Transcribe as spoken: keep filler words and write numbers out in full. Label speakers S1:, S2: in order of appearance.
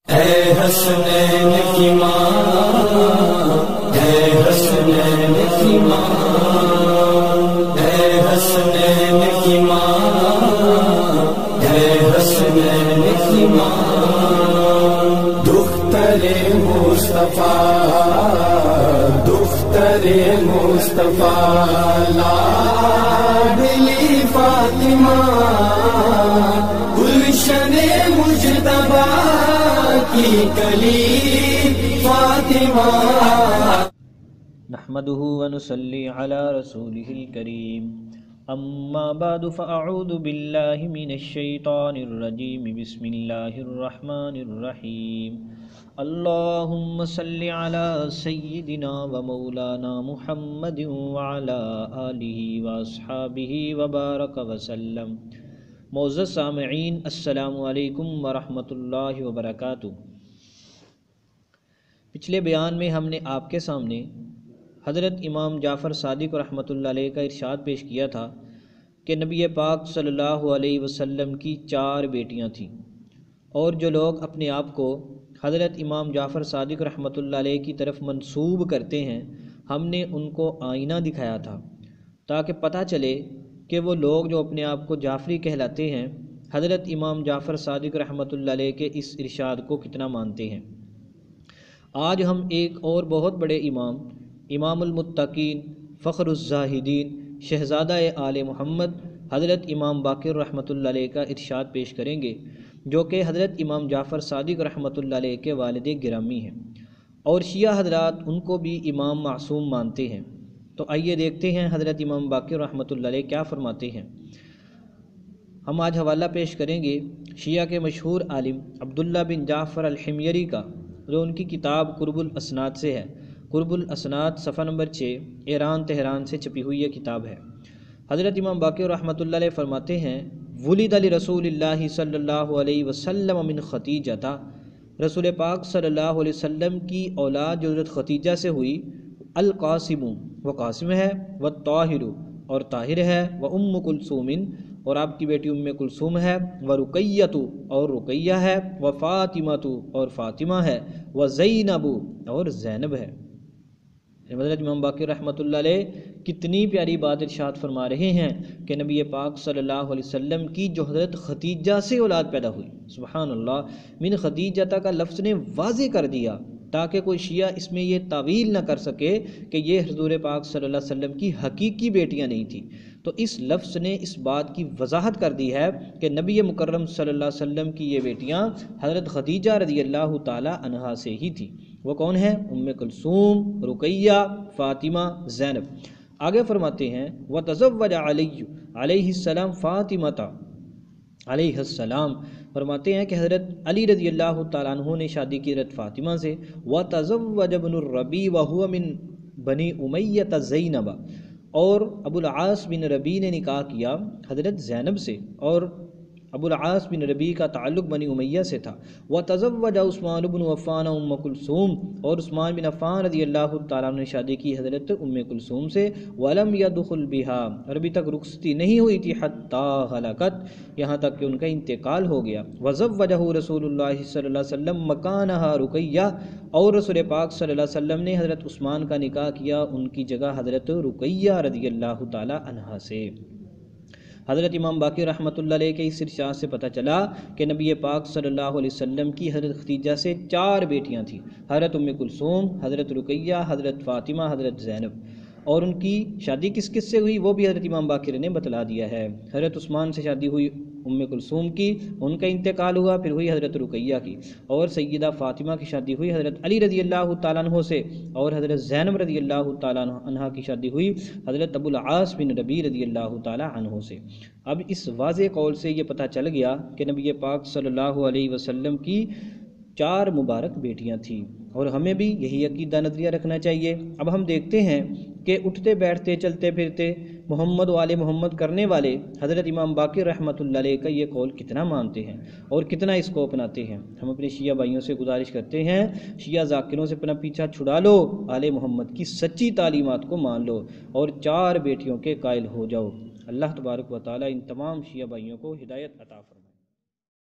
S1: اے حسنین کی ماں، اے حسنین کی ماں، اے حسنین کی ماں، اے حسنین کی ماں، دختر مصطفیٰ، دختر مصطفیٰ، لاڈلی فاطمہ، گلشن مجتبیٰ کی کلی فاطمہ۔
S2: نحمده ونصلي على رسوله الكريم، اما بعد فاعوذ بالله من الشيطان الرجيم، بسم الله الرحمن الرحيم، اللهم صل على سيدنا ومولانا محمد وعلى آله واصحابه وبارك وسلم۔ معزز سامعین، السلام علیکم ورحمۃ اللہ وبرکاتہ۔ پچھلے بیان میں ہم نے آپ کے سامنے حضرت امام جعفر صادق رحمۃ اللہ علیہ کا ارشاد پیش کیا تھا کہ نبی پاک صلی اللہ علیہ وسلم کی چار بیٹیاں تھیں، اور جو لوگ اپنے آپ کو حضرت امام جعفر صادق رحمۃ اللہ علیہ کی طرف منسوب کرتے ہیں، ہم نے ان کو آئینہ دکھایا تھا تاکہ پتہ چلے کہ وہ لوگ جو اپنے آپ کو جعفری کہلاتے ہیں، حضرت امام جعفر صادق رحمۃ اللہ علیہ کے اس ارشاد کو کتنا مانتے ہیں۔ آج ہم ایک اور بہت بڑے امام، امام المتقین، فخر الزاہدین، شہزادہ آل محمد، حضرت امام باقر رحمۃ اللہ علیہ کا ارشاد پیش کریں گے، جو کہ حضرت امام جعفر صادق رحمۃ اللہ علیہ کے والد گرامی ہیں، اور شیعہ حضرات ان کو بھی امام معصوم مانتے ہیں۔ تو آئیے دیکھتے ہیں حضرت امام باقر رحمۃ اللہ علیہ کیا فرماتے ہیں۔ ہم آج حوالہ پیش کریں گے شیعہ کے مشہور عالم عبداللہ بن جعفر الحمیری کا، جو ان کی کتاب قرب الاسناد سے ہے۔ قرب الاسناد صفحہ نمبر چھ، ایران تہران سے چھپی ہوئی یہ کتاب ہے۔ حضرت امام باقر رحمۃ اللہ علیہ فرماتے ہیں، ولد لرسول اللہ صلی اللہ علیہ وسلم من ختیجہ، رسول پاک صلی اللہ علیہ وسلم کی اولاد جو حضرت ختیجہ سے ہوئی، القاسم، وہ قاسم ہے، والطاہر، اور طاہر ہے، وام کلثوم، اور آپ کی بیٹی ام کلثوم ہے، ورقیۃ، اور رقیہ ہے، وفاطمۃ، اور فاطمہ ہے، وزینب، اور زینب ہے۔ حضرت امام باقر رحمۃ اللہ علیہ کتنی پیاری بات ارشاد فرما رہے ہیں کہ نبی پاک صلی اللہ علیہ وسلم کی جو حضرت ختیجہ سے اولاد پیدا ہوئی، سبحان اللہ، من ختیجہ کا لفظ نے واضح کر دیا تاکہ کوئی شیعہ اس میں یہ تعویل نہ کر سکے کہ یہ حضور پاک صلی اللہ علیہ وسلم کی حقیقی بیٹیاں نہیں تھیں۔ تو اس لفظ نے اس بات کی وضاحت کر دی ہے کہ نبی مکرم صلی اللہ علیہ وسلم کی یہ بیٹیاں حضرت ختیجہ رضی اللہ تعالی عنہا سے ہی تھیں۔ وہ کون ہیں؟ ام کلثوم، رقیہ، فاطمہ، زینب۔ آگے فرماتے ہیں، وتزوج علی علیہ السلام فاطمہ علیہ السلام، فرماتے ہیں کہ حضرت علی رضی اللہ تعالیٰ عنہ نے شادی کی حضرت فاطمہ سے۔ وتزوج ابن الربیع وهو من بنی امیہ زینب، اور ابو العاص بن ربیع نے نکاح کیا حضرت زینب سے، اور ابو العاص بن ربیع کا تعلق بنی امیہ سے تھا۔ وتزوج عثمان بن عفان ام کلثوم، اور عثمان بن عفان رضی اللہ تعالیٰ عنہ نے شادی کی حضرت ام کلثوم سے۔ ولم يدخل بها، اور ابھی تک رخصتی نہیں ہوئی تھی، حتی ہلاکت، یہاں تک کہ ان کا انتقال ہو گیا۔ وزوجہ رسول اللہ صلی اللہ علیہ وسلم مکانہا رقیہ، اور رسول پاک صلی اللہ علیہ وسلم نے حضرت عثمان کا نکاح کیا ان کی جگہ حضرت رقیہ رضی اللہ تعالیٰ عنہا سے۔ حضرت امام باقر رحمۃ اللہ علیہ کے اس ارشاد سے پتہ چلا کہ نبی پاک صلی اللہ علیہ وسلم کی حضرت ختیجہ سے چار بیٹیاں تھیں، حضرت ام کلثوم، حضرت رقیہ، حضرت فاطمہ، حضرت زینب، اور ان کی شادی کس کس سے ہوئی وہ بھی حضرت امام باقر نے بتلا دیا ہے۔ حضرت عثمان سے شادی ہوئی ام کلثوم کی، ان کا انتقال ہوا، پھر ہوئی حضرت رقیہ کی، اور سیدہ فاطمہ کی شادی ہوئی حضرت علی رضی اللہ تعالیٰ عنہ سے، اور حضرت زینب رضی اللہ تعالیٰ عنہ کی شادی ہوئی حضرت ابو العاص بن ربیع رضی اللہ تعالیٰ عنہ سے۔ اب اس واضح قول سے یہ پتہ چل گیا کہ نبی پاک صلی اللہ علیہ وسلم کی چار مبارک بیٹیاں تھیں، اور ہمیں بھی یہی عقیدہ نظریہ رکھنا چاہیے۔ اب ہم دیکھتے ہیں کہ اٹھتے بیٹھتے چلتے پھرتے محمد و آل محمد کرنے والے حضرت امام باقر رحمۃ اللہ علیہ کا یہ قول کتنا مانتے ہیں اور کتنا اس کو اپناتے ہیں۔ ہم اپنے شیعہ بھائیوں سے گزارش کرتے ہیں، شیعہ ذاکروں سے اپنا پیچھا چھڑا لو، آل محمد کی سچی تعلیمات کو مان لو، اور چار بیٹیوں کے قائل ہو جاؤ۔ اللہ تبارک و تعالی ان تمام شیعہ بھائیوں کو ہدایت عطا فرمائے۔